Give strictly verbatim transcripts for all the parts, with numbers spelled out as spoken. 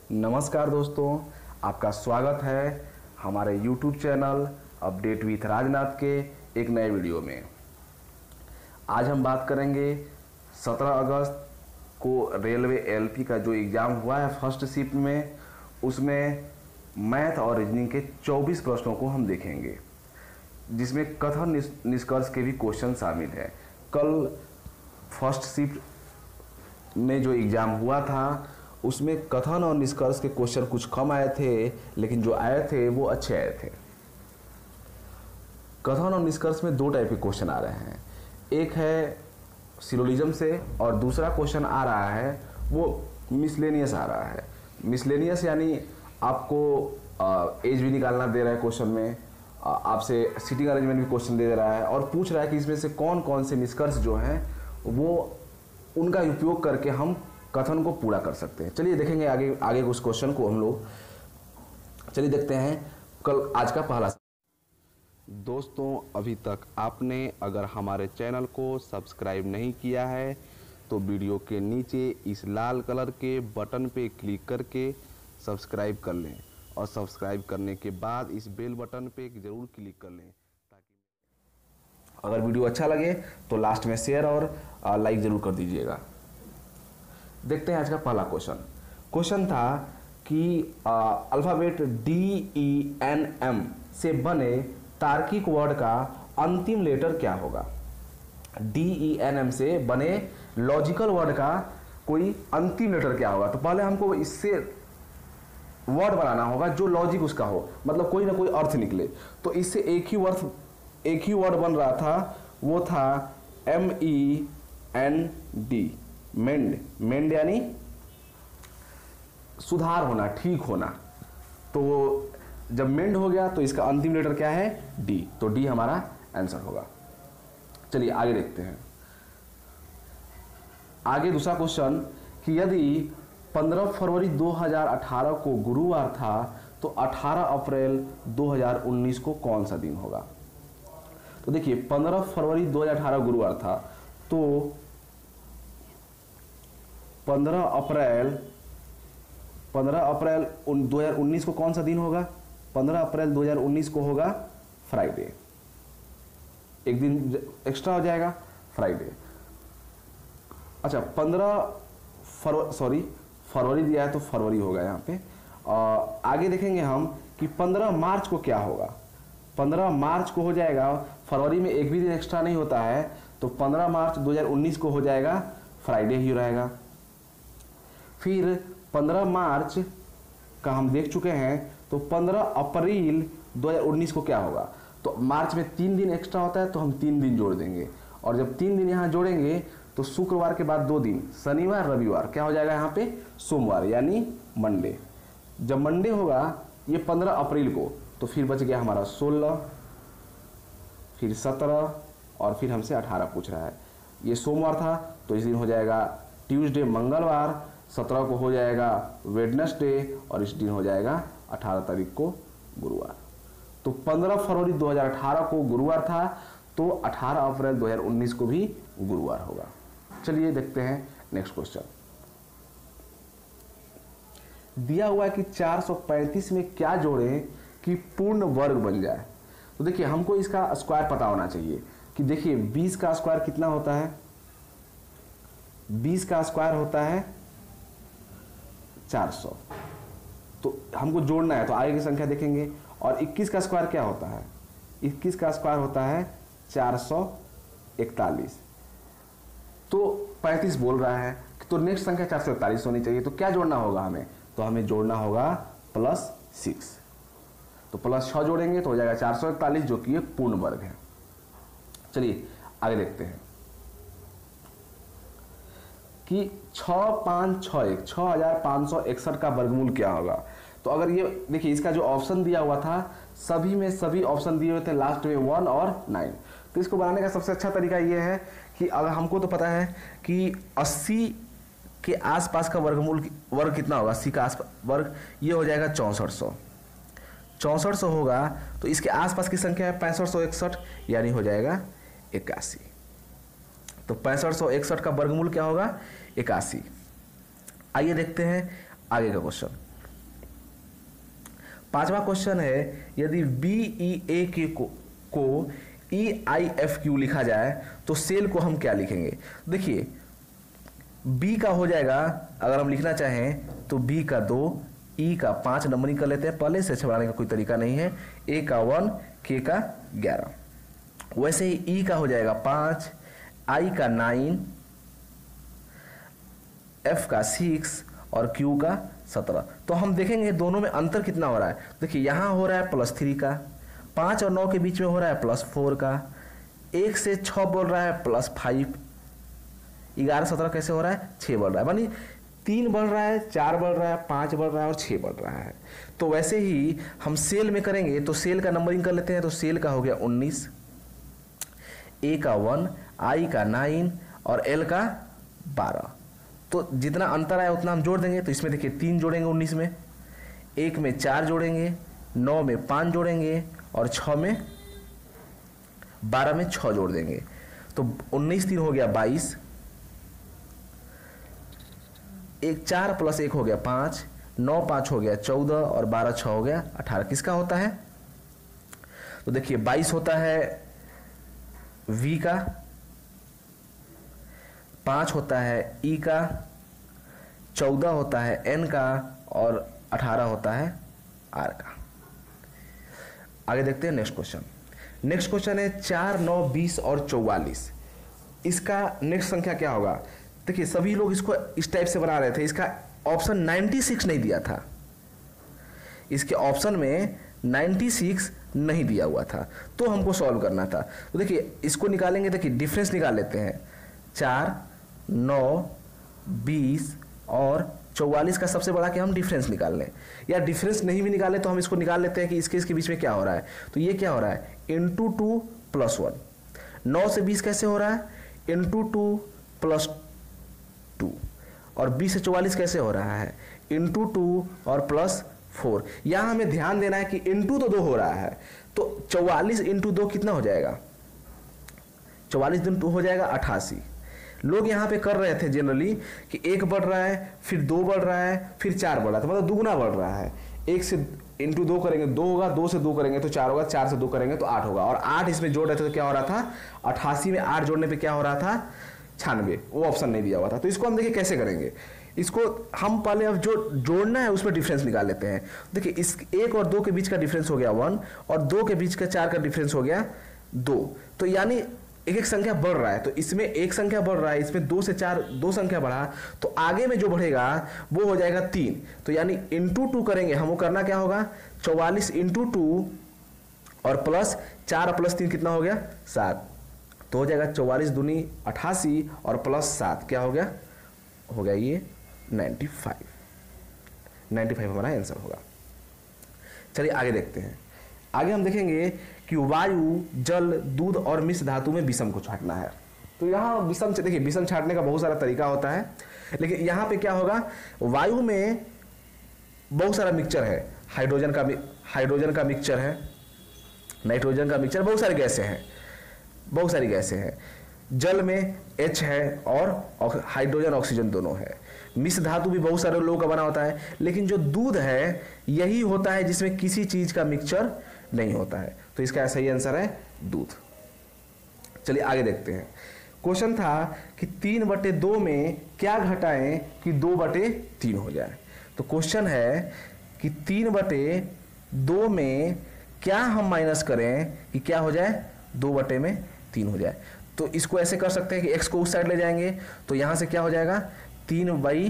नमस्कार दोस्तों, आपका स्वागत है हमारे YouTube channel update with Rajnath के एक नए वीडियो में। आज हम बात करेंगे सत्रह अगस्त को रेलवे एलपी का जो एग्ज़ाम हुआ है फर्स्ट शिफ्ट में, उसमें मैथ और रीजनिंग के चौबीस प्रश्नों को हम देखेंगे, जिसमें कथन निष्कर्ष के भी क्वेश्चन शामिल है। कल फर्स्ट शिफ्ट में जो एग्ज़ाम हुआ था उसमें कथन और निष्कर्ष के क्वेश्चन कुछ कम आए थे, लेकिन जो आए थे वो अच्छे आए थे। कथन और निष्कर्ष में दो टाइप के क्वेश्चन आ रहे हैं, एक है सिलोजिज्म से और दूसरा क्वेश्चन आ रहा है वो मिसलेनियस आ रहा है। मिसलेनियस यानी आपको एज भी निकालना दे रहा है क्वेश्चन में, आपसे सीटिंग अरेंजमेंट भी क्वेश्चन दे रहा है और पूछ रहा है कि इसमें से कौन कौन से निष्कर्ष जो हैं वो उनका उपयोग करके हम कथन को पूरा कर सकते हैं। चलिए देखेंगे आगे आगे कुछ क्वेश्चन को हम लोग। चलिए देखते हैं कल आज का पहला। दोस्तों, अभी तक आपने अगर हमारे चैनल को सब्सक्राइब नहीं किया है तो वीडियो के नीचे इस लाल कलर के बटन पे क्लिक करके सब्सक्राइब कर लें और सब्सक्राइब करने के बाद इस बेल बटन पे जरूर क्लिक कर लें, ताकि अगर वीडियो अच्छा लगे तो लास्ट में शेयर और लाइक जरूर कर दीजिएगा। देखते हैं आज का पहला क्वेश्चन। क्वेश्चन था कि alphabet D E N M से बने तार्किक वर्ड का अंतिम लेटर क्या होगा। डी ई एन एम से बने लॉजिकल वर्ड का कोई अंतिम लेटर क्या होगा। तो पहले हमको इससे वर्ड बनाना होगा जो लॉजिक उसका हो, मतलब कोई ना कोई अर्थ निकले। तो इससे एक ही वर्ड एक ही वर्ड बन रहा था, वो था M E N D, mend. Mend यानी सुधार होना, ठीक होना। तो जब मेंड हो गया तो इसका अंतिम लेटर क्या है, डी। तो डी हमारा आंसर होगा। चलिए आगे देखते हैं। आगे दूसरा क्वेश्चन कि यदि पंद्रह फरवरी दो हज़ार अठारह को गुरुवार था तो अठारह अप्रैल दो हज़ार उन्नीस को कौन सा दिन होगा। तो देखिए पंद्रह फरवरी दो हज़ार अठारह गुरुवार था, तो पंद्रह अप्रैल पंद्रह अप्रैल दो हज़ार उन्नीस को कौन सा दिन होगा। पंद्रह अप्रैल दो हज़ार उन्नीस को होगा फ्राइडे। एक दिन एक्स्ट्रा हो जाएगा, फ्राइडे। अच्छा, पंद्रह फरवरी सॉरी फरवरी दिया है तो फरवरी होगा यहाँ पे। और आगे देखेंगे हम कि पंद्रह मार्च को क्या होगा। पंद्रह मार्च को हो जाएगा, फरवरी में एक भी दिन एक्स्ट्रा नहीं होता है, तो पंद्रह मार्च दो हज़ार उन्नीस को हो जाएगा फ्राइडे ही रहेगा। फिर पंद्रह मार्च का हम देख चुके हैं, तो पंद्रह अप्रैल दो हज़ार उन्नीस को क्या होगा। तो मार्च में तीन दिन एक्स्ट्रा होता है तो हम तीन दिन जोड़ देंगे, और जब तीन दिन यहाँ जोड़ेंगे तो शुक्रवार के बाद दो दिन, शनिवार रविवार, क्या हो जाएगा यहाँ पे सोमवार, यानी मंडे। जब मंडे होगा ये पंद्रह अप्रैल को, तो फिर बच गया हमारा सोलह, फिर सत्रह और फिर हमसे अठारह पूछ रहा है। ये सोमवार था तो इस दिन हो जाएगा ट्यूसडे मंगलवार, सत्रह को हो जाएगा वेडनेसडे और इस दिन हो जाएगा अठारह तारीख को गुरुवार। तो पंद्रह फरवरी दो हज़ार अठारह को गुरुवार था तो अठारह अप्रैल दो हज़ार उन्नीस को भी गुरुवार होगा। चलिए देखते हैं नेक्स्ट क्वेश्चन। दिया हुआ है कि चार सौ पैंतीस में क्या जोड़ें कि पूर्ण वर्ग बन जाए। तो देखिए हमको इसका स्क्वायर पता होना चाहिए कि देखिए बीस का स्क्वायर कितना होता है, बीस का स्क्वायर होता है चार सौ। तो हमको जोड़ना है तो आगे की संख्या देखेंगे। और इक्कीस का स्क्वायर क्या होता है, इक्कीस का स्क्वायर होता है चार सौ इकतालीस। तो पैंतीस बोल रहा है तो नेक्स्ट संख्या चार सौ इकतालीस होनी चाहिए। तो क्या जोड़ना होगा हमें, तो हमें जोड़ना होगा प्लस सिक्स। तो प्लस छः जोड़ेंगे तो हो जाएगा चार सौ इकतालीस, जो कि एक पूर्ण वर्ग है। चलिए आगे देखते हैं कि छः पाँच छः एक छः हजार पाँच सौ इकसठ का वर्गमूल क्या होगा। तो अगर ये देखिए इसका जो ऑप्शन दिया हुआ था, सभी में सभी ऑप्शन दिए हुए थे लास्ट में वन और नाइन। तो इसको बनाने का सबसे अच्छा तरीका ये है कि अगर हमको तो पता है कि अस्सी के आसपास का वर्गमूल वर्ग कितना होगा, अस्सी का आसपास वर्ग ये हो जाएगा चौंसठ सौ। चौंसठ सौ होगा तो इसके आसपास की संख्या है पैंसठ सौ इकसठ, यानी हो जाएगा इक्यासी। तो पैंसठ सौ इकसठ का वर्गमूल क्या होगा, इक्यासी। आइए देखते हैं आगे का क्वेश्चन। पांचवा क्वेश्चन है, यदि बी ई ए के को, को ई आई एफ क्यू लिखा जाए तो सेल को हम क्या लिखेंगे? देखिए बी का हो जाएगा, अगर हम लिखना चाहें तो बी का दो, ई का पांच नंबरिंग कर लेते हैं, पहले से छुड़ाने का कोई तरीका नहीं है। ए का वन, के का ग्यारह। वैसे ही ई का हो जाएगा पांच, आई का नाइन, एफ का सिक्स और क्यू का सत्रह। तो हम देखेंगे दोनों में अंतर कितना हो रहा है। देखिए यहां हो रहा है प्लस थ्री का, पांच और नौ के बीच में हो रहा है प्लस फोर का, एक से छह बोल रहा है प्लस फाइव, ग्यारह सत्रह कैसे हो रहा है, छह बढ़ रहा है, मानी तीन बढ़ रहा है, चार बढ़ रहा है, पांच बढ़ रहा है और छह बढ़ रहा है। तो वैसे ही हम सेल में करेंगे तो सेल का नंबरिंग कर लेते हैं। तो सेल का हो गया उन्नीस, ए का वन, आई का नाइन और एल का बारह। तो जितना अंतर आया उतना हम जोड़ देंगे। तो इसमें देखिए तीन जोड़ेंगे उन्नीस में, एक में चार जोड़ेंगे, नौ में पांच जोड़ेंगे और छह में बारह में छह जोड़ देंगे। तो उन्नीस तीन हो गया बाईस, एक चार प्लस एक हो गया पांच, नौ पांच हो गया चौदह और बारह छह हो गया अठारह। किसका होता है? तो देखिए बाईस होता है वी का, पांच होता है ई का, चौदह होता है एन का और अठारह होता है आर का। आगे देखते हैं नेक्स्ट क्वेश्चन। नेक्स्ट क्वेश्चन है चार, नौ, बीस और चौवालीस। इसका नेक्स्ट संख्या क्या होगा? देखिए सभी लोग इसको इस टाइप से बना रहे थे। इसका ऑप्शन छियानवे नहीं दिया था, इसके ऑप्शन में छियानवे नहीं दिया हुआ था, तो हमको सॉल्व करना था। तो देखिए इसको निकालेंगे, देखिए डिफरेंस निकाल लेते हैं। चार, नौ, बीस और चौवालीस का सबसे बड़ा कि हम डिफरेंस निकाल लें, या डिफरेंस नहीं भी निकाले तो हम इसको निकाल लेते हैं कि इसके इसके बीच में क्या हो रहा है। तो ये क्या हो रहा है, इंटू टू प्लस वन। नौ से बीस कैसे हो रहा है, इंटू टू प्लस टू। और बीस से चौवालीस कैसे हो रहा है, इंटू टू और प्लस फोर। यहां हमें ध्यान देना है कि इंटू तो दो हो रहा है, तो चौवालीस इंटू दो कितना हो जाएगा, चौवालीस दिन हो जाएगा अट्ठासी। लोग यहाँ पे कर रहे थे जनरली कि एक बढ़ रहा है, फिर दो बढ़ रहा है, फिर चार बढ़ रहा है, तो मतलब दुगुना बढ़ रहा है। एक से इंटू दो करेंगे दो होगा, दो से दो करेंगे तो चार होगा, चार से दो करेंगे तो आठ होगा, और आठ इसमें जोड़ रहे थे तो क्या हो रहा था, अट्ठासी में आठ जोड़ने पे क्या हो रहा था, छियानवे। वो ऑप्शन नहीं दिया हुआ था। तो इसको हम देखिए कैसे करेंगे। इसको हम पहले अब जो जोड़ना है उसमें डिफरेंस निकाल लेते हैं। देखिए इस एक और दो के बीच का डिफरेंस हो गया वन, और दो के बीच का चार का डिफरेंस हो गया दो। तो यानी एक एक संख्या बढ़ रहा है, तो इसमें एक संख्या बढ़ रहा है, इसमें दो से चार दो संख्या बढ़ा, तो आगे में जो बढ़ेगा वो हो जाएगा तीन। तो यानी इंटू टू करेंगे, हमको करना क्या होगा, चौवालीस इंटू टू और प्लस चार प्लस तीन कितना हो गया, सात। तो हो जाएगा चौवालीस दूनी अट्ठासी और प्लस सात क्या हो गया, हो गया ये नाइन्टी फाइव। नाइन्टी फाइव हमारा आंसर होगा। चलिए आगे देखते हैं। आगे हम देखेंगे कि वायु, जल, दूध और मिश्र धातु में विषम को छांटना है। तो यहाँ विषम, देखिए विषम छांटने का बहुत सारा तरीका होता है, लेकिन यहाँ पे क्या होगा, वायु में बहुत सारा मिक्सचर है, हाइड्रोजन का हाइड्रोजन का मिक्सचर है, नाइट्रोजन का मिक्सचर, बहुत सारे गैसें हैं, बहुत सारी गैसें हैं। जल में H है और हाइड्रोजन ऑक्सीजन दोनों है। मिश्र धातु भी बहुत सारे लोगों का बना होता है, लेकिन जो दूध है यही होता है जिसमें किसी चीज का मिक्सचर नहीं होता है। तो इसका सही आंसर है दूध। चलिए आगे देखते हैं। क्वेश्चन था कि तीन बटे दो में क्या घटाएं कि दो बटे तीन हो जाए। तो क्वेश्चन है कि तीन बटे दो में क्या हम माइनस करें कि क्या हो जाए, दो बटे में तीन हो जाए। तो इसको ऐसे कर सकते हैं कि x को उस साइड ले जाएंगे, तो यहां से क्या हो जाएगा, तीन बाई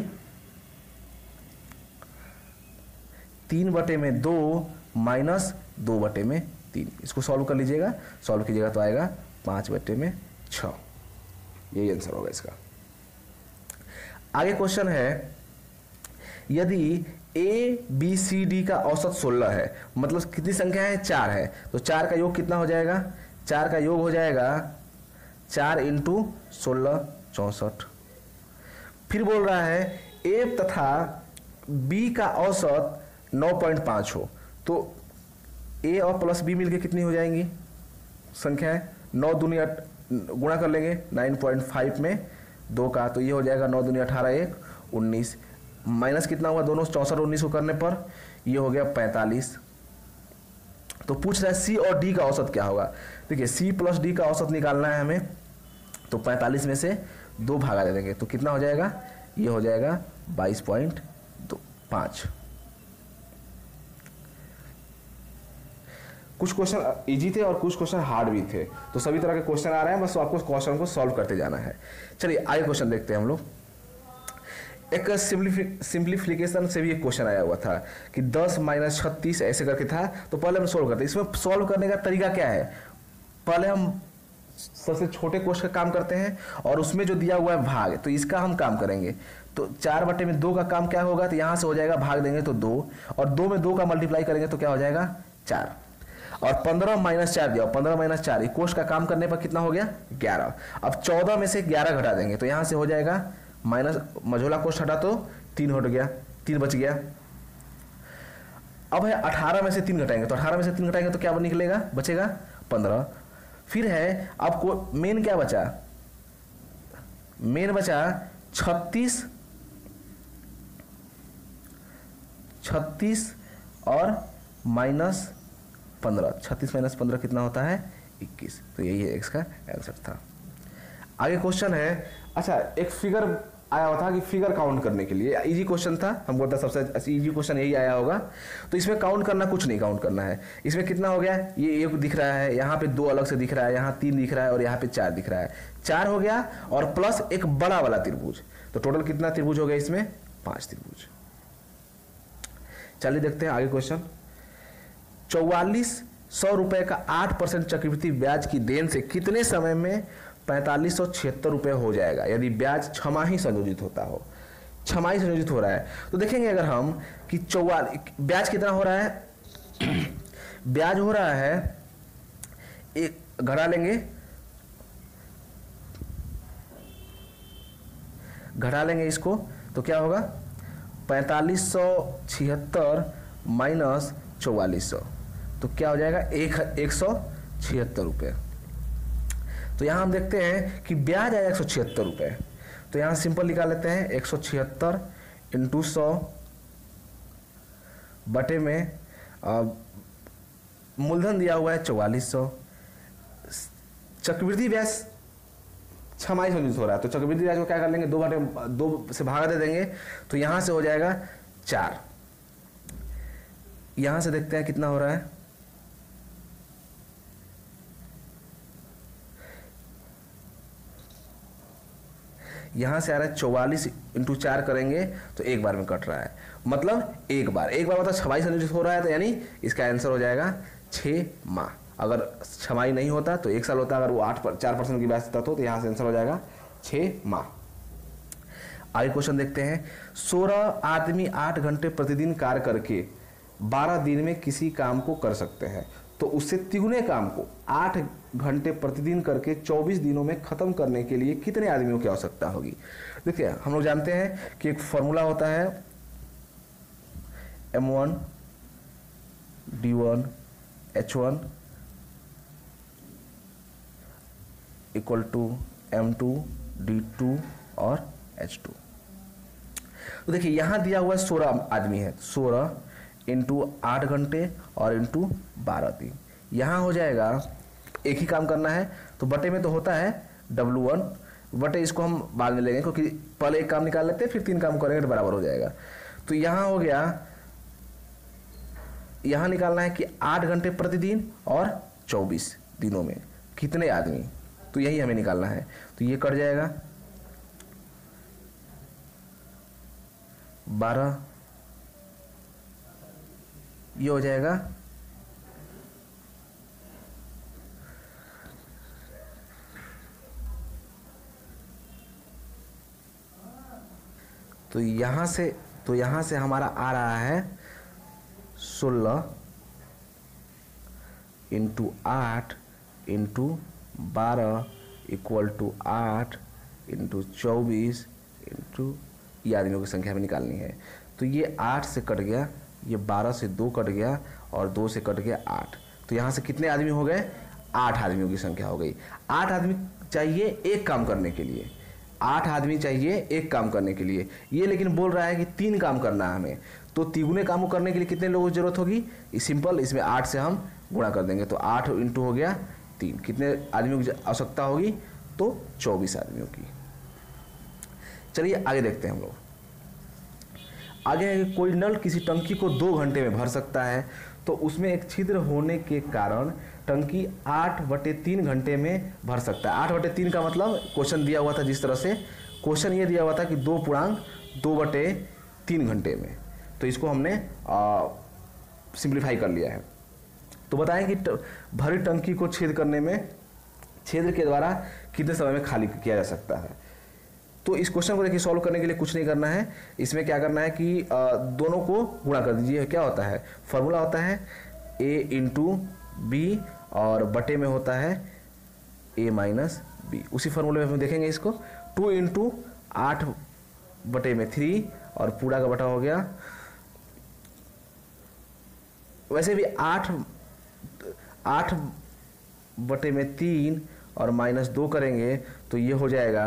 तीन बटे में दो माइनस दो बटे में तीन। इसको सॉल्व कर लीजिएगा, सॉल्व कीजिएगा तो आएगा पांच बटे में छ। यही आंसर होगा इसका। आगे क्वेश्चन है, यदि ए बी सी डी का औसत सोलह है, मतलब कितनी संख्या है, चार है, तो चार का योग कितना हो जाएगा, चार का योग हो जाएगा चार इंटू सोलह चौसठ। फिर बोल रहा है ए तथा बी का औसत नौ पॉइंट पाँच हो, तो ए और प्लस बी मिलके कितनी हो जाएंगी संख्या है, नौ दूनी गुणा कर लेंगे नाइन पॉइंट फाइव में दो का, तो ये हो जाएगा नौ दूनी अठारह, एक उन्नीस, माइनस कितना हुआ दोनों चौसठ उन्नीस को करने पर, ये हो गया पैंतालीस। तो पूछ रहा है सी और डी का औसत क्या होगा। देखिए सी प्लस डी का औसत निकालना है हमें, तो पैंतालीस में से दो भागा दे देंगे तो कितना हो जाएगा, ये हो जाएगा बाईस पॉइंट दो पाँच। कुछ क्वेश्चन इजी थे और कुछ क्वेश्चन हार्ड भी थे, तो सभी तरह के क्वेश्चन आ रहे हैं, बस आपको क्वेश्चन को सॉल्व करते जाना है। चलिए आगे क्वेश्चन देखते हैं हम लोग। एक सिंप्लीफिकेशन से भी एक क्वेश्चन आया हुआ था कि दस माइनस छत्तीस ऐसे करके था, तो पहले हम सॉल्व करते हैं। इसमें सॉल्व करने का तरीका क्या है, पहले हम सबसे छोटे क्वेश्चन का काम करते हैं और उसमें जो दिया हुआ है भाग, तो इसका हम काम करेंगे। तो चार बटे में दो का काम क्या होगा, तो यहाँ से हो जाएगा भाग देंगे तो दो, और दो में दो का मल्टीप्लाई करेंगे तो क्या हो जाएगा चार, और पंद्रह माइनस चार दिया, पंद्रह माइनस चार इक्वल्स का काम करने पर कितना हो गया ग्यारह। अब चौदह में से ग्यारह घटा देंगे तो यहाँ से हो जाएगा माइनस मझोला कोष्ठ हटा तो तीन हट गया, तीन बच गया। अब है अठारह में से तीन घटाएंगे, तो अठारह में से तीन घटाएंगे तो क्या निकलेगा, बचेगा पंद्रह। फिर है आपको मेन क्या बचा, मेन बचा छत्तीस, छत्तीस और माइनस पंद्रह, छत्तीस माइनस पंद्रह कितना होता है इक्कीस। तो यही है एक्स का आंसर था। आगे क्वेश्चन है, अच्छा एक फिगर आया हुआ था कि फिगर काउंट करने के लिए, इजी क्वेश्चन था, हमको लगता है सबसे इजी क्वेश्चन यही आया होगा। तो इसमें काउंट करना कुछ नहीं काउंट करना है। इसमें कितना हो गया, ये एक दिख रहा है, यहाँ पे दो अलग से दिख रहा है, यहाँ तीन दिख रहा है और यहाँ पे चार दिख रहा है, चार हो गया और प्लस एक बड़ा वाला त्रिभुज, तो टोटल कितना त्रिभुज हो गया इसमें, पांच त्रिभुज। चलिए देखते हैं आगे क्वेश्चन। चौवालीस सौ रुपए का आठ परसेंट चक्रवृद्धि ब्याज की देन से कितने समय में पैंतालीस सौ छिहत्तर रुपये हो जाएगा यदि ब्याज छमाही संयोजित होता हो। छमाही संयोजित हो रहा है तो देखेंगे अगर हम कि चौवालीस ब्याज कितना हो रहा है, ब्याज हो रहा है एक घटा लेंगे, घटा लेंगे इसको तो क्या होगा पैंतालीस सौ छिहत्तर माइनस चौवालीस सौ, तो क्या हो जाएगा एक एक सौ छिहत्तर रुपये। तो यहाँ हम देखते हैं कि ब्याज आया एक सौ छिहत्तर रुपये, तो यहाँ सिंपल निकाल लेते हैं एक सौ छिहत्तर इंटू सौ बटे में आ, मूलधन दिया हुआ है चौवालीस सौ, चक्रवृद्धि ब्याज छमाही संयोजित हो रहा है तो चक्रवृद्धि ब्याज को क्या कर लेंगे, दो घंटे दो से भागा दे देंगे तो यहाँ से हो जाएगा चार। यहाँ से देखते हैं कितना हो रहा है, यहाँ से आ रहा है चौवालीस इंटू चार करेंगे तो एक बार में कट रहा है, मतलब एक बार, एक बार मतलब छमाही संयोजित हो रहा है, तो यानी इसका आंसर हो जाएगा छः माह। अगर छमाही नहीं होता तो एक साल होता, अगर वो आठ पर चार परसेंट की ब्याज देता तो यहाँ से आंसर हो जाएगा छः माह। आगे क्वेश्चन देखते हैं। सोलह आदमी आठ घंटे प्रतिदिन कार्य करके बारह दिन में किसी काम को कर सकते हैं, तो उससे तिगुने काम को आठ घंटे प्रतिदिन करके चौबीस दिनों में खत्म करने के लिए कितने आदमियों की आवश्यकता होगी। देखिए हम लोग जानते हैं कि एक फॉर्मूला होता है M one D one H one equal to M two D two और एच टू। तो देखिए यहाँ दिया हुआ है सोलह आदमी है, सोलह इंटू आठ घंटे और इंटू बारह दिन, यहाँ हो जाएगा एक ही काम करना है तो बटे में तो होता है डब्लू वन बटे, इसको हम बाद में लेंगे क्योंकि पहले एक काम निकाल लेते हैं फिर तीन काम करेंगे तो बराबर हो जाएगा। तो यहाँ हो गया, यहाँ निकालना है कि आठ घंटे प्रतिदिन और चौबीस दिनों में कितने आदमी, तो यही हमें निकालना है। तो ये कट जाएगा बारह, ये हो जाएगा तो यहां से तो यहां से हमारा आ रहा है सोलह इंटू आठ इंटू बारह इक्वल टू आठ इंटू चौबीस इंटू ये आदमियों की संख्या में निकालनी है। तो ये आठ से कट गया, ये बारह से दो कट गया और दो से कट गया आठ, तो यहाँ से कितने आदमी हो गए, आठ आदमियों की संख्या हो गई। आठ आदमी चाहिए एक काम करने के लिए, आठ आदमी चाहिए एक काम करने के लिए, ये लेकिन बोल रहा है कि तीन काम करना है हमें, तो तिगुने काम को करने के लिए कितने लोगों की जरूरत होगी, सिंपल इसमें आठ से हम गुणा कर देंगे, तो आठ इंटू हो गया तीन, कितने आदमियों की आवश्यकता होगी, तो चौबीस आदमियों की। चलिए आगे देखते हैं हम लोग। आगे है कि कोई नल किसी टंकी को दो घंटे में भर सकता है, तो उसमें एक छिद्र होने के कारण टंकी आठ बटे तीन घंटे में भर सकता है। आठ बटे तीन का मतलब क्वेश्चन दिया हुआ था, जिस तरह से क्वेश्चन ये दिया हुआ था कि दो पूर्णांक दो बटे तीन घंटे में, तो इसको हमने सिंप्लीफाई कर लिया है। तो बताएं कि भरी टंकी को छेद करने में छेद के द्वारा कितने समय में खाली किया जा सकता है। तो इस क्वेश्चन को देखिए, सॉल्व करने के लिए कुछ नहीं करना है, इसमें क्या करना है कि दोनों को गुणा कर दीजिए। क्या होता है, फॉर्मूला होता है ए इंटू बी और बटे में होता है ए माइनस बी। उसी फॉर्मूले में हम देखेंगे इसको, टू इंटू आठ बटे में थ्री और पूरा का बटा हो गया, वैसे भी आठ आठ बटे में तीन और माइनस दो करेंगे तो ये हो जाएगा,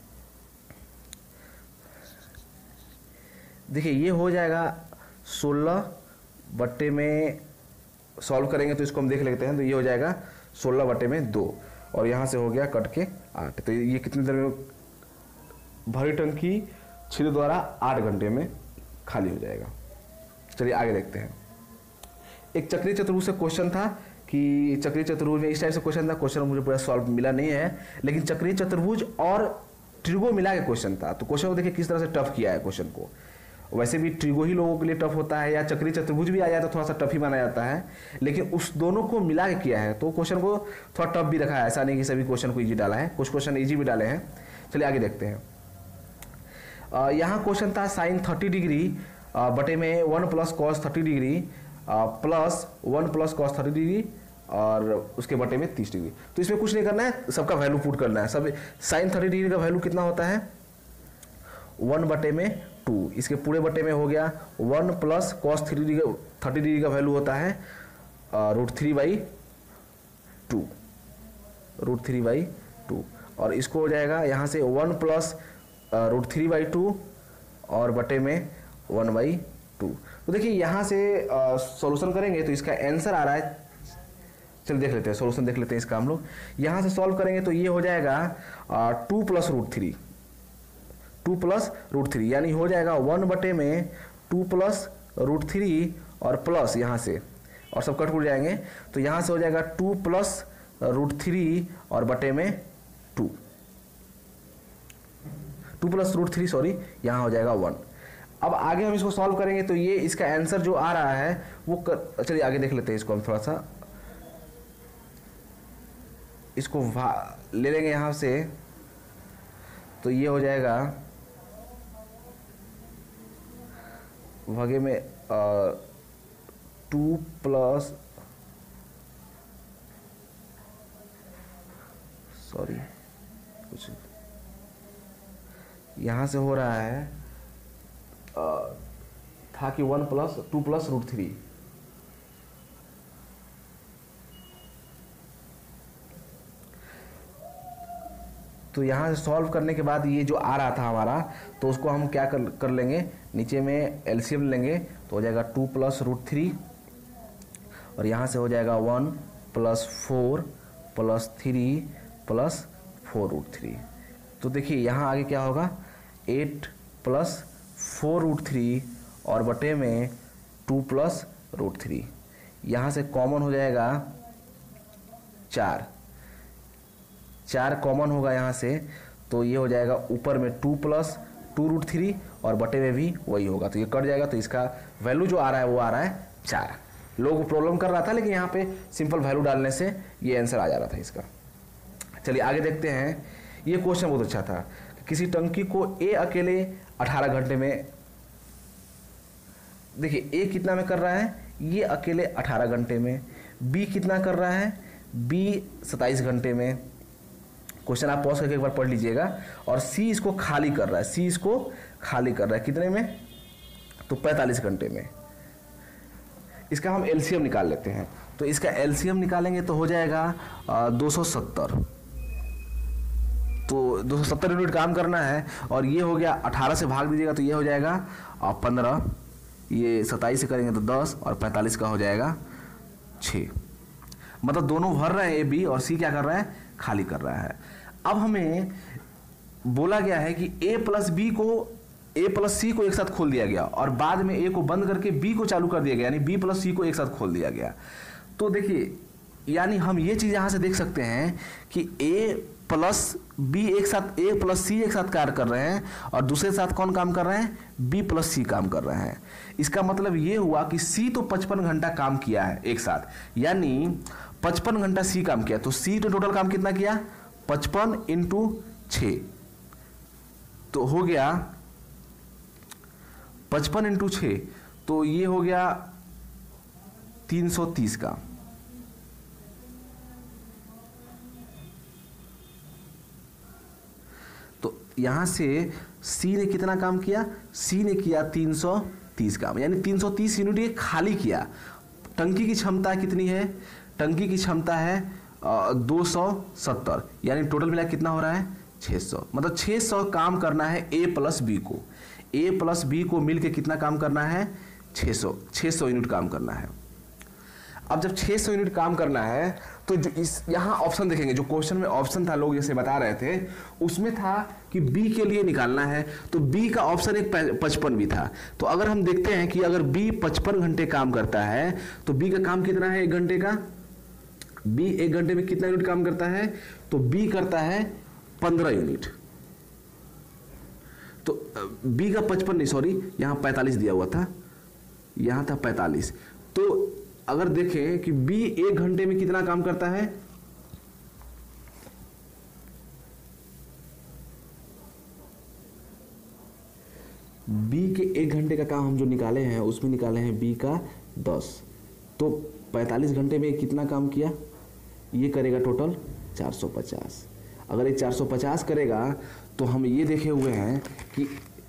देखिए ये हो जाएगा सोलह बटे में, सॉल्व करेंगे तो इसको हम देख लेते हैं, तो ये हो जाएगा सोलह बटे में दो और यहाँ से हो गया कट के आठ। तो ये कितने देर में भरी टंकी छिद्र द्वारा आठ घंटे में खाली हो जाएगा। चलिए आगे देखते हैं। एक चक्रीय चतुर्भुज से क्वेश्चन था कि चक्रीय चतुर्भुज में इस टाइप से क्वेश्चन था, क्वेश्चन मुझे पूरा सॉल्व मिला नहीं है, लेकिन चक्रीय चतुर्भुज और ट्रिगो मिला के क्वेश्चन था। तो क्वेश्चन को देखिए किस तरह से टफ किया है क्वेश्चन को। वैसे भी ट्रिगो ही लोगों के लिए टफ होता है, या चक्रीय चतुर्भुज भी आ जाए तो थोड़ा सा टफ ही माना जाता है, लेकिन उस दोनों को मिला के किया है तो क्वेश्चन को थोड़ा टफ भी रखा है। ऐसा नहीं कि सभी क्वेश्चन को ईजी डाला है, कुछ क्वेश्चन ईजी भी डाले हैं। चलिए आगे देखते हैं। यहाँ क्वेश्चन था साइन थर्टी डिग्री बटे में one plus cos thirty degree plus one plus cos thirty degree और उसके बटे में तीस डिग्री। तो इसमें कुछ नहीं करना है, सबका वैल्यू पुट करना है। सब साइन थर्टी डिग्री का वैल्यू कितना होता है, वन बटे में टू, इसके पूरे बटे में हो गया one plus cos three degree thirty degree का वैल्यू होता है root three by two, root three by two, और इसको हो जाएगा यहाँ से one plus root three by two और बटे में वन बाई टू। तो देखिए यहाँ से सॉल्यूशन करेंगे तो इसका आंसर आ रहा है, चलिए देख लेते हैं सॉल्यूशन देख लेते हैं इसका हम लोग। यहाँ से सॉल्व करेंगे तो ये हो जाएगा two plus root three, two plus root three यानी हो जाएगा वन बटे में टू प्लस रूट थ्री और प्लस यहाँ से और सब कट कट जाएंगे, तो यहाँ से हो जाएगा टू प्लस रूट थ्री और बटे में two, two plus root three sorry यहाँ हो जाएगा वन। अब आगे हम इसको सॉल्व करेंगे तो ये इसका आंसर जो आ रहा है वो कर, चलिए आगे देख लेते हैं इसको हम थोड़ा सा, इसको ले लेंगे यहाँ से, तो ये हो जाएगा भागे में टू प्लस सॉरी कुछ यहाँ से हो रहा है आ, था कि one plus two plus root three, तो यहाँ से सॉल्व करने के बाद ये जो आ रहा था हमारा, तो उसको हम क्या कर कर लेंगे, नीचे में एलसीएम लेंगे तो हो जाएगा टू प्लस रूट थ्री और यहाँ से हो जाएगा one plus four plus three plus four root three. तो देखिए यहाँ आगे क्या होगा, eight plus four root three और बटे में टू प्लस रूट थ्री, यहाँ से कॉमन हो जाएगा चार, चार कॉमन होगा यहाँ से, तो ये हो जाएगा ऊपर में two plus two root three और बटे में भी वही होगा, तो ये कट जाएगा। तो इसका वैल्यू जो आ रहा है वो आ रहा है चार। लोगों को प्रॉब्लम कर रहा था, लेकिन यहाँ पे सिंपल वैल्यू डालने से ये आंसर आ जा रहा था इसका। चलिए आगे देखते हैं। ये क्वेश्चन बहुत अच्छा था, किसी टंकी को ए अकेले अठारह घंटे में, देखिए ए कितना में कर रहा है, ये अकेले अठारह घंटे में, बी कितना कर रहा है, बी सत्ताईस घंटे में। क्वेश्चन आप पॉज करके एक बार पढ़ लीजिएगा। और सी इसको खाली कर रहा है, सी इसको खाली कर रहा है कितने में, तो पैंतालीस घंटे में। इसका हम एलसीएम निकाल लेते हैं, तो इसका एलसीएम निकालेंगे तो हो जाएगा दो सौ सत्तर, तो दो सौ सत्तर यूनिट काम करना है। और ये हो गया अठारह से भाग दीजिएगा तो ये हो जाएगा पंद्रह, ये सत्ताईस से करेंगे तो दस और पैंतालीस का हो जाएगा छः। मतलब दोनों भर रहे हैं, ए बी, और सी क्या कर रहा है, खाली कर रहा है। अब हमें बोला गया है कि ए प्लस बी को, ए प्लस सी को एक साथ खोल दिया गया और बाद में ए को बंद करके बी को चालू कर दिया गया, यानी बी प्लस सी को एक साथ खोल दिया गया। तो देखिए, यानी हम ये चीज यहां से देख सकते हैं कि ए प्लस बी एक साथ, ए प्लस सी एक साथ कार्य कर रहे हैं और दूसरे साथ कौन काम कर रहे हैं, बी प्लस सी काम कर रहे हैं। इसका मतलब ये हुआ कि सी तो पचपन घंटा काम किया है एक साथ, यानी पचपन घंटा सी काम किया, तो सी तो टोटल काम कितना किया, पचपन इंटू छ, तो हो गया पचपन इंटू छ, तो ये हो गया तीन सौ तीस का। तो यहां से सी ने कितना काम किया, सी ने किया तीन सौ तीस काम, यानी तीन सौ तीस यूनिट ये खाली किया। टंकी की क्षमता कितनी है, टंकी की क्षमता है दो सौ सत्तर, यानी टोटल मिला कितना हो रहा है, छह सौ। मतलब छह सौ काम करना है ए प्लस बी को, ए प्लस बी को मिलके कितना काम करना है, छह सौ, छह सौ यूनिट काम करना है। अब जब छह सौ यूनिट काम करना है तो जो इस यहां ऑप्शन देखेंगे, जो क्वेश्चन में ऑप्शन था, लोग जैसे बता रहे थे, उसमें था कि बी के लिए निकालना है, तो बी का ऑप्शन एक पचपन भी था। तो अगर हम देखते हैं कि अगर बी पचपन घंटे काम करता है तो बी का काम कितना है एक घंटे का, बी एक घंटे में कितना यूनिट काम करता है, तो बी करता है पंद्रह यूनिट। तो बी का पचपन नहीं, सॉरी यहां पैंतालीस दिया हुआ था, यहां था पैंतालीस। तो अगर देखें कि बी एक घंटे में कितना काम करता है, बी के एक घंटे का काम हम जो निकाले हैं उसमें निकाले हैं बी का दस, तो पैंतालीस घंटे में कितना काम किया, ये करेगा टोटल चार सौ पचास। अगर ये चार सौ पचास करेगा तो हम ये देखे हुए हैं कि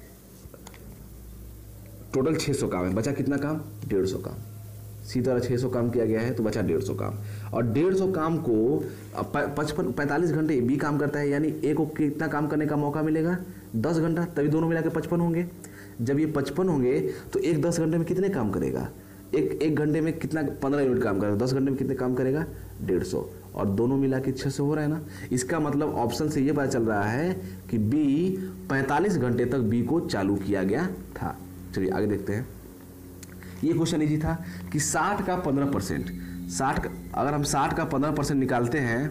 टोटल छह सौ काम है, बचा कितना काम, डेढ़ सौ काम। सी द्वारा छह सौ काम किया गया है तो बचा डेढ़ सौ काम, और डेढ़ सौ काम को पचपन पैंतालीस घंटे बी काम करता है, यानी ए को कितना काम करने का मौका मिलेगा, दस घंटा, तभी दोनों मिला के पचपन होंगे। जब ये पचपन होंगे तो एक दस घंटे में कितने काम करेगा, एक एक घंटे में कितना, पंद्रह यूनिट काम करेगा, दस घंटे में कितने काम करेगा, डेढ़ सौ, और दोनों मिला के छह सौ हो रहा है ना। इसका मतलब ऑप्शन से ये पता चल रहा है कि बी पैंतालीस घंटे तक बी को चालू किया गया था। चलिए आगे देखते हैं। ये क्वेश्चन इजी था कि साठ का पंद्रह परसेंट, साठ का, अगर हम साठ का पंद्रह परसेंट निकालते हैं,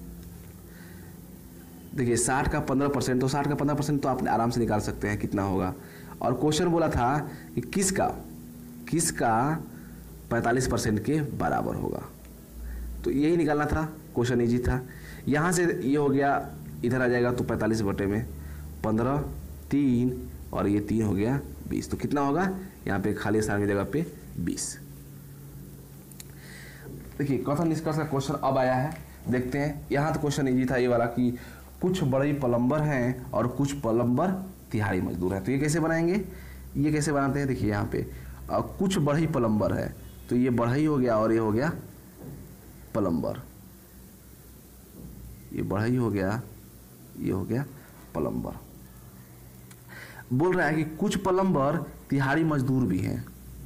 देखिए साठ का पंद्रह परसेंट, तो साठ का पंद्रह परसेंट तो आप आराम से निकाल सकते हैं कितना होगा। और क्वेश्चन बोला था कि किसका किसका पैंतालीस परसेंट के बराबर होगा, तो यही निकालना था, क्वेश्चन इजी था। यहाँ से ये हो गया, इधर आ जाएगा तो पैंतालीस बटे में पंद्रह, तीन, और ये तीन हो गया बीस, तो कितना होगा, यहाँ पे खाली स्थान की जगह पे बीस। देखिए कथन निष्कर्ष का क्वेश्चन अब आया है, देखते हैं। यहाँ तो क्वेश्चन इजी था ये वाला कि कुछ बड़े प्लम्बर हैं और कुछ प्लम्बर तिहाड़ी मजदूर हैं, तो ये कैसे बनाएंगे, ये कैसे बनाते हैं, देखिए यहाँ पे आ, कुछ बढ़ई प्लम्बर है, तो ये बढ़ई हो गया और ये हो गया प्लम्बर, ये बढ़ई हो गया, ये हो गया प्लम्बर। बोल रहा है कि कुछ प्लम्बर तिहाड़ी मजदूर भी हैं,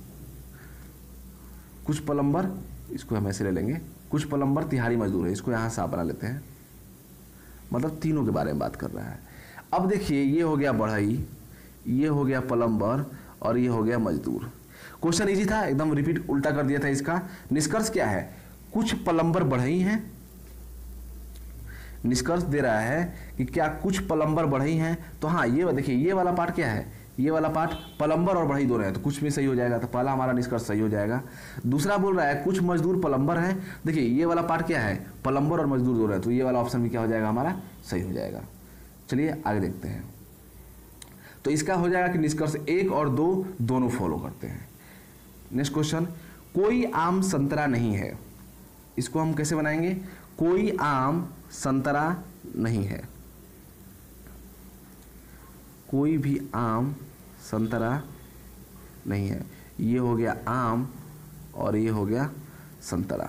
कुछ प्लम्बर, इसको हम ऐसे ले लेंगे, कुछ प्लम्बर तिहाड़ी मजदूर है, इसको यहां साफ बना लेते हैं, मतलब तीनों के बारे में बात कर रहा है। अब देखिए ये हो गया बढ़ई, ये हो गया प्लम्बर, और ये हो गया मजदूर। क्वेश्चन इजी था, एकदम रिपीट उल्टा कर दिया था इसका। निष्कर्ष क्या है, कुछ प्लम्बर बढ़ई हैं, निष्कर्ष दे रहा है कि क्या कुछ प्लम्बर बढ़ई हैं, तो हाँ ये देखिए ये वाला पार्ट क्या है, ये वाला पार्ट प्लम्बर और बढ़ई दोनों है, तो कुछ भी सही हो जाएगा, तो पहला हमारा निष्कर्ष सही हो जाएगा। दूसरा बोल रहा है कुछ मजदूर प्लम्बर हैं, देखिए ये वाला पार्ट क्या है, प्लम्बर और मजदूर दोनों है, तो ये वाला ऑप्शन भी क्या हो जाएगा, हमारा सही हो जाएगा। चलिए आगे देखते हैं। तो इसका हो जाएगा कि निष्कर्ष एक और दो दोनों फॉलो करते हैं। नेक्स्ट क्वेश्चन, कोई आम संतरा नहीं है, इसको हम कैसे बनाएंगे, कोई आम संतरा नहीं है, कोई भी आम संतरा नहीं है, ये हो गया आम और ये हो गया संतरा।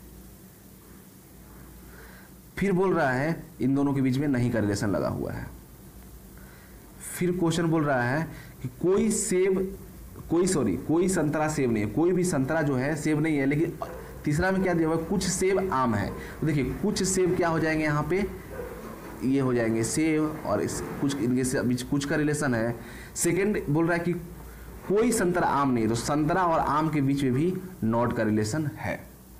फिर बोल रहा है इन दोनों के बीच में नहीं का रिलेशन लगा हुआ है। फिर क्वेश्चन बोल रहा है कि कोई सेब, कोई सॉरी कोई संतरा सेब नहीं है, कोई भी संतरा जो है सेब नहीं है, लेकिन तीसरा में क्या दिया हुआ है, कुछ सेब आम है। तो देखिए कुछ सेब क्या हो जाएंगे यहाँ पे, ये हो जाएंगे सेब, और इस कुछ इनके बीच कुछ का रिलेशन है। सेकंड बोल रहा है कि कोई संतरा आम नहीं है, तो संतरा और आम के बीच में भी नॉट का रिलेशन है।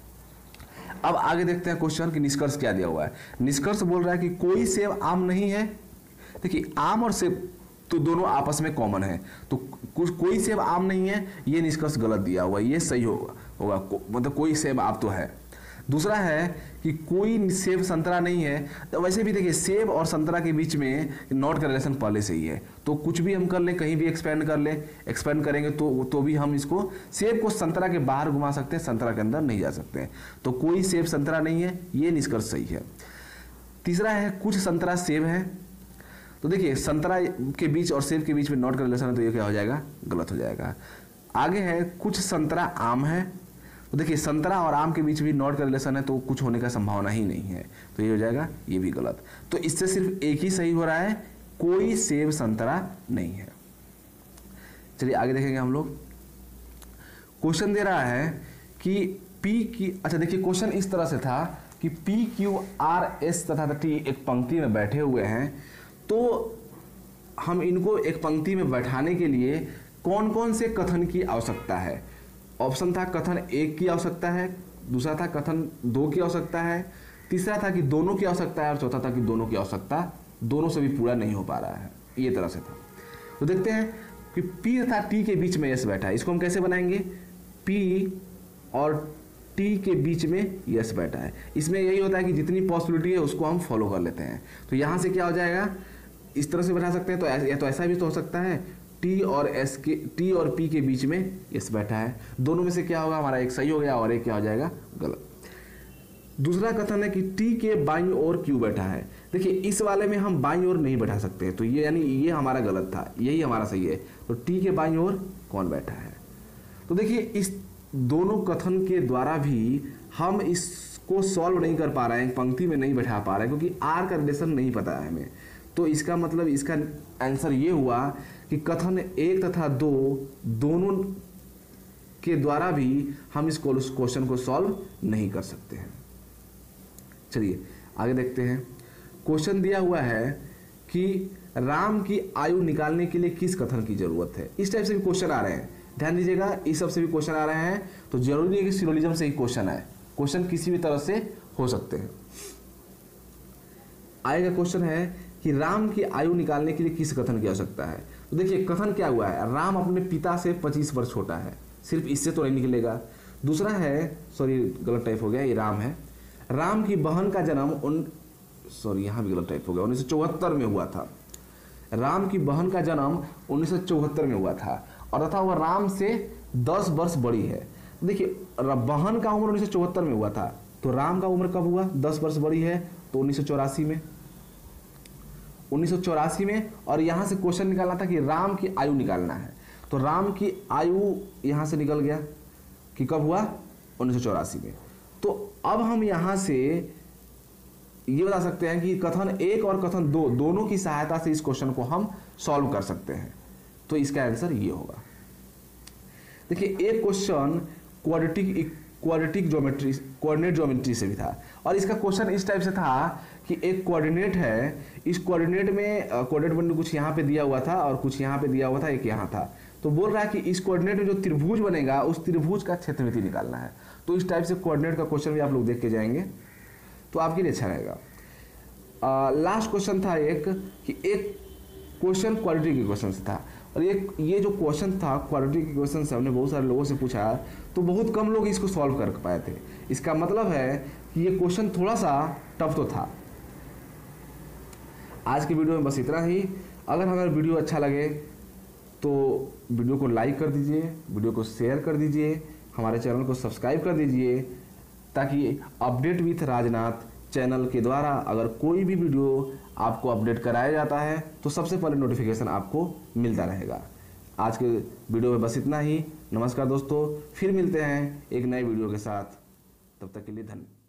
अब आगे देखते हैं क्वेश्चन कि निष्कर्ष क्या दिया हुआ है। निष्कर्ष बोल रहा है कि कोई सेब आम नहीं है। देखिए आम और सेब तो दोनों आपस में कॉमन है, तो कुछ कोई सेब आम नहीं है, ये निष्कर्ष गलत दिया हुआ है, ये सही होगा होगा को, मतलब कोई सेब आम तो है। दूसरा है कि कोई सेब संतरा नहीं है, तो वैसे भी देखिए सेब और संतरा के बीच में नॉट का रिलेशन पहले से ही है, तो कुछ भी हम कर लें, कहीं भी एक्सपेंड कर लें, एक्सपेंड करेंगे तो तो भी हम इसको सेब को संतरा के बाहर घुमा सकते हैं, संतरा के अंदर नहीं जा सकते हैं। तो कोई सेब संतरा नहीं है, ये निष्कर्ष सही है। तीसरा है कुछ संतरा सेब है। तो देखिए संतरा के बीच और सेब के बीच में नॉट का रिलेशन है, तो ये क्या हो जाएगा, गलत हो जाएगा। आगे है कुछ संतरा आम है। तो देखिए संतरा और आम के बीच भी नॉट का रिलेशन है, तो कुछ होने का संभावना ही नहीं है, तो ये हो जाएगा, ये भी गलत। तो इससे सिर्फ एक ही सही हो रहा है, कोई सेब संतरा नहीं है। चलिए आगे देखेंगे हम लोग। क्वेश्चन दे रहा है कि पी की, अच्छा देखिए क्वेश्चन इस तरह से था कि पी क्यू आर एस तथा टी एक पंक्ति में बैठे हुए हैं, तो हम इनको एक पंक्ति में बैठाने के लिए कौन कौन से कथन की आवश्यकता है। ऑप्शन था कथन एक की आवश्यकता है, दूसरा था कथन दो की आवश्यकता है, तीसरा था कि दोनों की आवश्यकता है, और चौथा था कि दोनों की आवश्यकता दोनों से भी पूरा नहीं हो पा रहा है, ये तरह से था। तो देखते हैं कि पी तथा टी के बीच में यस बैठा है, इसको हम कैसे बनाएंगे, पी और टी के बीच में यस बैठा है। इसमें यही होता है कि जितनी पॉसिबिलिटी है उसको हम फॉलो कर लेते हैं। तो यहाँ से क्या हो जाएगा, इस तरह से बैठा सकते हैं, तो या तो ऐसा भी तो हो सकता है, टी और एस के टी और पी के बीच में यस बैठा है, दोनों में से क्या होगा, हमारा एक सही हो गया और एक क्या हो जाएगा, गलत। दूसरा कथन है कि टी के बाईं ओर क्यू बैठा है। देखिए इस वाले में हम बाईं ओर नहीं बैठा सकते, तो ये यानी ये हमारा गलत था, यही हमारा सही है। तो टी के बाईं ओर कौन बैठा है। तो देखिए इस दोनों कथन के द्वारा भी हम इसको सॉल्व नहीं कर पा रहे हैं, पंक्ति में नहीं बैठा पा रहे हैं, क्योंकि आर का रिलेशन नहीं पता है हमें। तो इसका मतलब इसका आंसर ये हुआ कि कथन एक तथा दो दोनों के द्वारा भी हम इस क्वेश्चन को सॉल्व नहीं कर सकते हैं। चलिए आगे देखते हैं। क्वेश्चन दिया हुआ है कि राम की आयु निकालने के लिए किस कथन की जरूरत है। इस टाइप से भी क्वेश्चन आ रहे हैं, ध्यान दीजिएगा, इस सब से भी क्वेश्चन आ रहे हैं, तो जरूरी नहीं है कि सिलोजिज्म से ही क्वेश्चन आए, क्वेश्चन किसी भी तरह से हो सकते हैं। आएगा क्वेश्चन है कि राम की आयु निकालने के लिए किस कथन की आवश्यकता है। तो देखिए कथन क्या हुआ है, राम अपने पिता से पच्चीस वर्ष छोटा है, सिर्फ इससे तो नहीं निकलेगा। दूसरा है, सॉरी गलत टाइप हो गया, ये राम है, राम की बहन का जन्म उन सॉरी यहाँ भी गलत टाइप हो गया, उन्नीस सौ चौहत्तर में हुआ था। राम की बहन का जन्म उन्नीस सौ चौहत्तर में हुआ था, और तथा वह राम से दस वर्ष बड़ी है। देखिए बहन का उम्र उन्नीस सौ चौहत्तर में हुआ था, तो राम का उम्र कब हुआ, दस वर्ष बड़ी है, तो उन्नीस सौ चौरासी में उन्नीस सौ चौरासी में। और यहाँ से क्वेश्चन निकालना था कि राम की आयु निकालना है, तो राम की आयु यहाँ से निकल गया कि कब हुआ, उन्नीस सौ चौरासी में। तो अब हम यहाँ से ये बता सकते हैं कि कथन एक और कथन दो दोनों की सहायता से इस क्वेश्चन को हम सॉल्व कर सकते हैं। तो इसका आंसर ये होगा। देखिए एक question quadratic quadratic geometry coordinate geometry से भी था, और इसका क्वेश्चन इस टाइप से था कि एक कोऑर्डिनेट है, इस कोऑर्डिनेट में कोऑर्डिनेट बिंदु कुछ यहाँ पे दिया हुआ था और कुछ यहाँ पे दिया हुआ था, एक यहाँ था। तो बोल रहा है कि इस कोऑर्डिनेट में जो त्रिभुज बनेगा उस त्रिभुज का क्षेत्रमिति निकालना है। तो इस टाइप से कोऑर्डिनेट का क्वेश्चन भी आप लोग देख के जाएंगे तो आपके लिए अच्छा रहेगा। लास्ट क्वेश्चन था एक कि एक क्वेश्चन क्वाड्रेटिक इक्वेशन से था, और ये ये जो क्वेश्चन था क्वाड्रेटिक इक्वेशन से हमने बहुत सारे लोगों से पूछा, तो बहुत कम लोग इसको सॉल्व कर पाए थे। इसका मतलब है कि ये क्वेश्चन थोड़ा सा टफ तो था। आज के वीडियो में बस इतना ही। अगर हमारा वीडियो अच्छा लगे तो वीडियो को लाइक कर दीजिए, वीडियो को शेयर कर दीजिए, हमारे चैनल को सब्सक्राइब कर दीजिए, ताकि अपडेट विथ राजनाथ चैनल के द्वारा अगर कोई भी वीडियो आपको अपडेट कराया जाता है तो सबसे पहले नोटिफिकेशन आपको मिलता रहेगा। आज के वीडियो में बस इतना ही। नमस्कार दोस्तों, फिर मिलते हैं एक नए वीडियो के साथ, तब तक के लिए धन्यवाद।